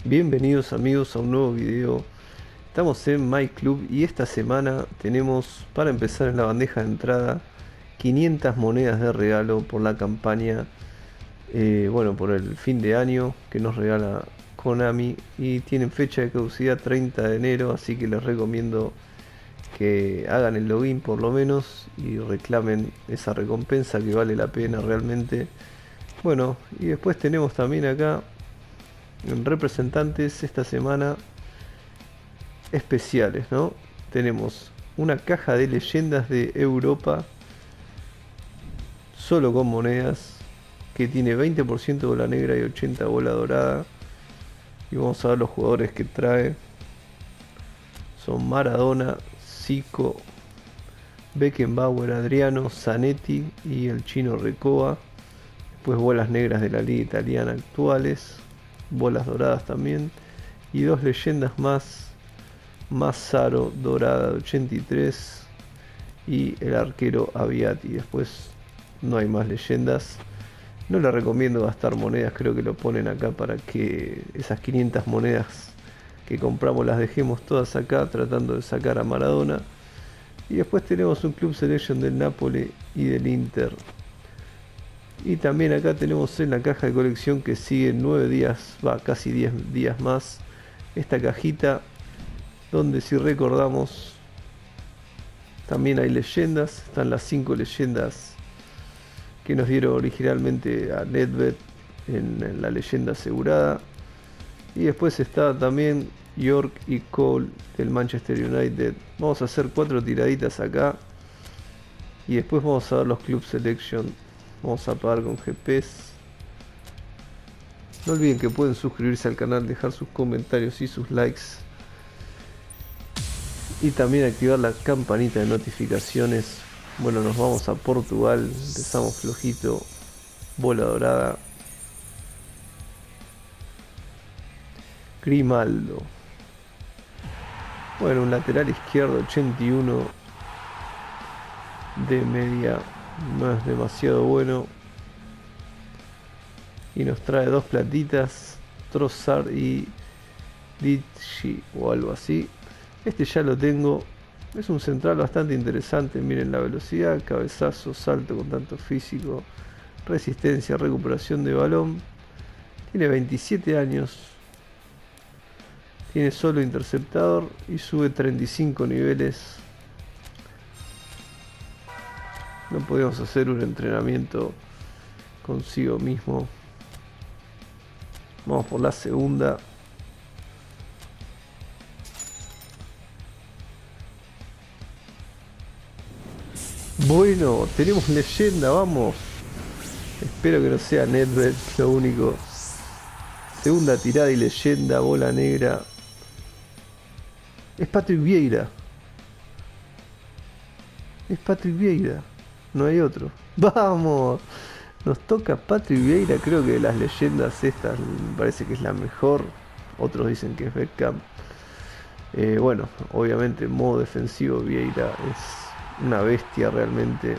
Bienvenidos amigos a un nuevo video. Estamos en My Club y esta semana tenemos para empezar en la bandeja de entrada 500 monedas de regalo por la campaña, bueno, por el fin de año que nos regala Konami, y tienen fecha de caducidad 30 de enero, así que les recomiendo que hagan el login por lo menos y reclamen esa recompensa que vale la pena realmente. Bueno, y después tenemos también acá en representantes esta semana especiales, ¿no? Tenemos una caja de leyendas de Europa solo con monedas que tiene 20% bola negra y 80 bola dorada. Y vamos a ver los jugadores que trae. Son Maradona, Zico, Beckenbauer, Adriano, Zanetti y el chino Recoba. Después bolas negras de la liga italiana actuales, bolas doradas también, y dos leyendas más: Mazzaro dorada de 83 y el arquero Aviati. Después no hay más leyendas. No les recomiendo gastar monedas, creo que lo ponen acá para que esas 500 monedas que compramos las dejemos todas acá tratando de sacar a Maradona. Y después tenemos un Club Selection del Napoli y del Inter. Y también acá tenemos en la caja de colección, que sigue 9 días, va, casi 10 días más, esta cajita donde, si recordamos, también hay leyendas. Están las 5 leyendas que nos dieron originalmente a Nedved en la leyenda asegurada. Y después está también York y Cole del Manchester United. Vamos a hacer 4 tiraditas acá y después vamos a ver los Club Selection. Vamos a pagar con GPS. No olviden que pueden suscribirse al canal, dejar sus comentarios y sus likes, y también activar la campanita de notificaciones. Bueno, nos vamos a Portugal, empezamos flojito, bola dorada, Grimaldo. Bueno, un lateral izquierdo 81 de media, no es demasiado bueno. Y nos trae dos platitas, Trossard y Ditchi o algo así. Este ya lo tengo. Es un central bastante interesante. Miren la velocidad, cabezazo, salto, contacto físico, resistencia, recuperación de balón. Tiene 27 años. Tiene solo interceptador y sube 35 niveles. No podemos hacer un entrenamiento consigo mismo. Vamos por la segunda. Bueno, tenemos leyenda, vamos. Espero que no sea Nedved, lo único. Segunda tirada y leyenda, bola negra. Es Patrick Vieira. Es Patrick Vieira. No hay otro. ¡Vamos! Nos toca Patrick Vieira. Creo que de las leyendas estas me parece que es la mejor. Otros dicen que es Beckham. Bueno, obviamente en modo defensivo Vieira es una bestia realmente.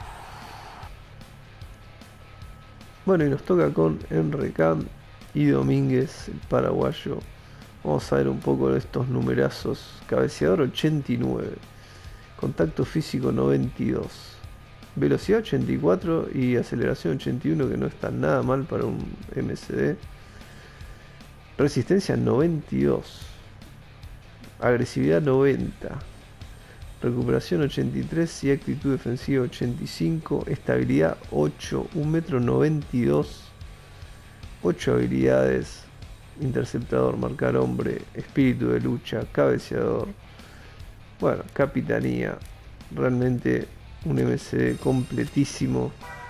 Bueno, y nos toca con Enrecam y Domínguez, el paraguayo. Vamos a ver un poco de estos numerazos. Cabeceador 89, contacto físico 92, velocidad 84 y aceleración 81, que no está nada mal para un MCD. Resistencia 92, agresividad 90, recuperación 83 y actitud defensiva 85, estabilidad 8, 1,92 m, 8 habilidades: interceptador, marcar hombre, espíritu de lucha, cabeceador, bueno, capitanía. Realmente un MCD completísimo.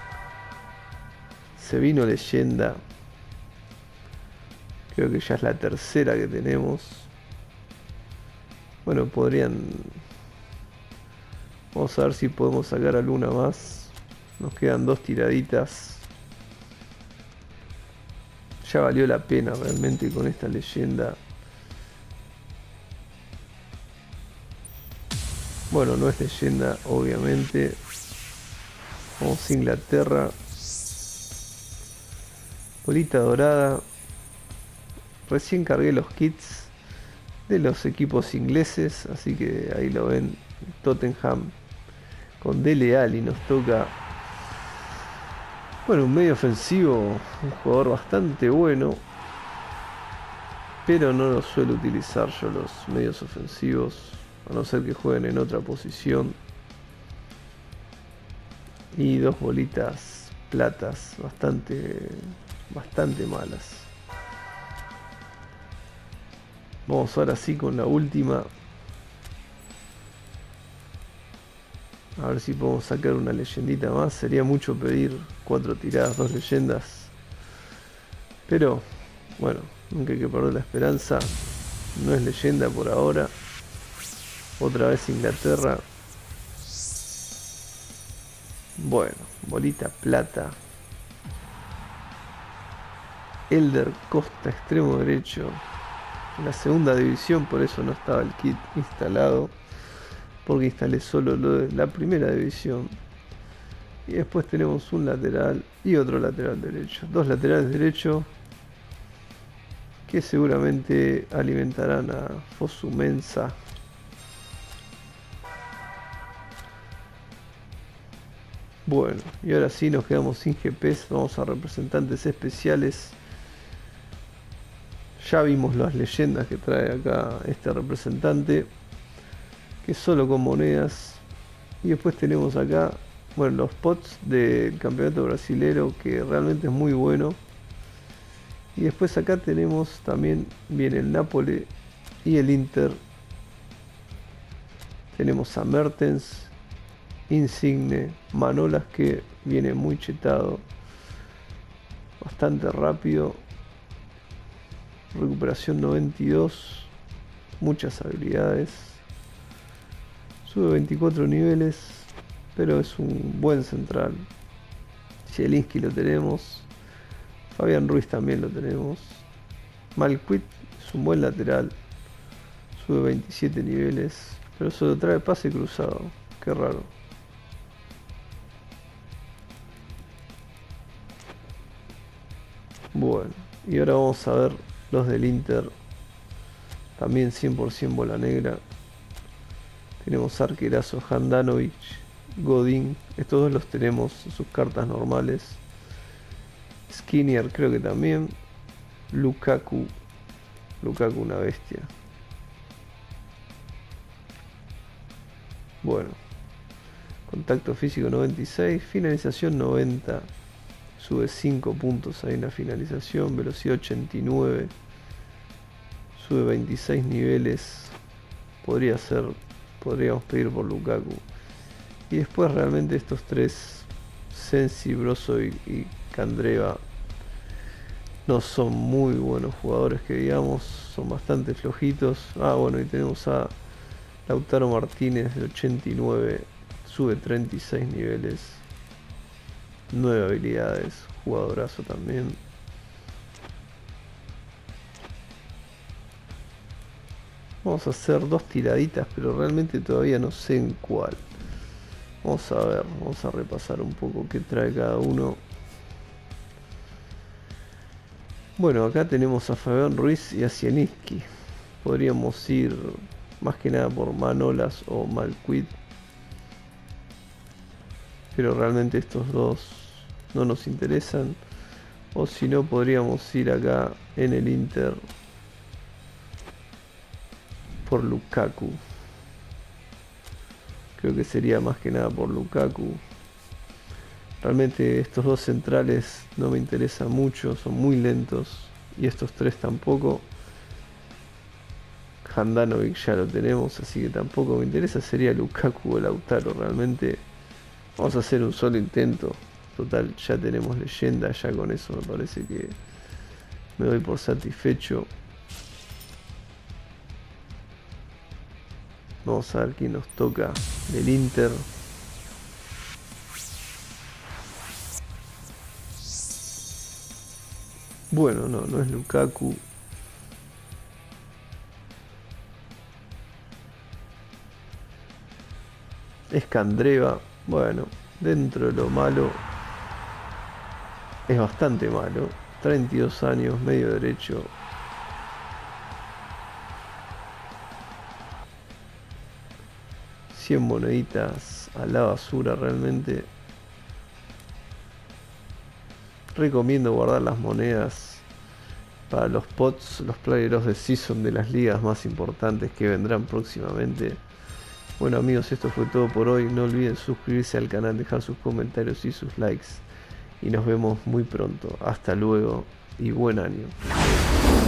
Se vino leyenda. Creo que ya es la tercera que tenemos. Bueno, podrían... Vamos a ver si podemos sacar alguna más. Nos quedan 2 tiraditas. Ya valió la pena realmente con esta leyenda. Bueno, no es leyenda, obviamente. Vamos a Inglaterra. Bolita dorada. Recién cargué los kits de los equipos ingleses, así que ahí lo ven, Tottenham con Dele Alli nos toca. Bueno, un medio ofensivo, un jugador bastante bueno, pero no lo suelo utilizar yo los medios ofensivos, a no ser que jueguen en otra posición. Y dos bolitas platas bastante malas. Vamos ahora sí con la última. A ver si podemos sacar una leyendita más. Sería mucho pedir 4 tiradas, 2 leyendas. Pero, bueno, nunca hay que perder la esperanza. No es leyenda por ahora. Otra vez Inglaterra. Bueno, bolita plata. Elder Costa, extremo derecho. En la segunda división, por eso no estaba el kit instalado. Porque instalé solo lo de la primera división. Y después tenemos un lateral y otro lateral derecho. Dos laterales derechos que seguramente alimentarán a Fosu Mensah. Bueno, y ahora sí nos quedamos sin GPs. Vamos a representantes especiales. Ya vimos las leyendas que trae acá este representante, que solo con monedas. Y después tenemos acá, bueno, los pots del campeonato brasilero, que realmente es muy bueno. Y después acá tenemos también, viene el Napoli y el Inter. Tenemos a Mertens, Insigne, Manolas, que viene muy chetado, bastante rápido, recuperación 92, muchas habilidades, sube 24 niveles, pero es un buen central. Zielinski lo tenemos, Fabián Ruiz también lo tenemos, Malcuit es un buen lateral, sube 27 niveles, pero solo trae pase cruzado, qué raro. Bueno, y ahora vamos a ver los del Inter, también 100% bola negra. Tenemos arquerazo Handanovic, Godín, estos dos los tenemos en sus cartas normales. Skriniar creo que también. Lukaku una bestia. Bueno, contacto físico 96, finalización 90. Sube 5 puntos ahí en la finalización, velocidad 89, sube 26 niveles, podríamos pedir por Lukaku. Y después realmente estos tres, Sensi, Brozovic y Candreva, no son muy buenos jugadores que digamos, son bastante flojitos. Bueno, y tenemos a Lautaro Martínez de 89, sube 36 niveles. 9 habilidades, jugadorazo también. Vamos a hacer 2 tiraditas, pero realmente todavía no sé en cuál. Vamos a ver, vamos a repasar un poco qué trae cada uno. Bueno, acá tenemos a Fabián Ruiz y a Zielinski. Podríamos ir más que nada por Manolas o Malcuit, pero realmente estos dos no nos interesan. O si no, podríamos ir acá en el Inter por Lukaku. Creo que sería más que nada por Lukaku. Realmente estos dos centrales no me interesan mucho, son muy lentos, y estos tres tampoco. Handanovic ya lo tenemos, así que tampoco me interesa. Sería Lukaku o Lautaro. Realmente vamos a hacer un solo intento. Total, ya tenemos leyenda, ya con eso me parece que me doy por satisfecho. Vamos a ver quién nos toca del Inter. Bueno, no es Lukaku. Es Candreva. Bueno, dentro de lo malo, es bastante malo. 32 años, medio derecho. 100 moneditas a la basura realmente. Recomiendo guardar las monedas para los pots, los Player of the Season de las ligas más importantes que vendrán próximamente. Bueno amigos, esto fue todo por hoy. No olviden suscribirse al canal, dejar sus comentarios y sus likes. Y nos vemos muy pronto. Hasta luego y buen año.